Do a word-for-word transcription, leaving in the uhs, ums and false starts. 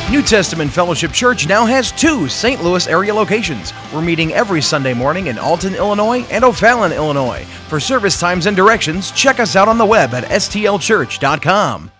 New Testament Fellowship Church now has two Saint Louis area locations. We're meeting every Sunday morning in Alton, Illinois and O'Fallon, Illinois. For service times and directions, check us out on the web at s t l church dot com.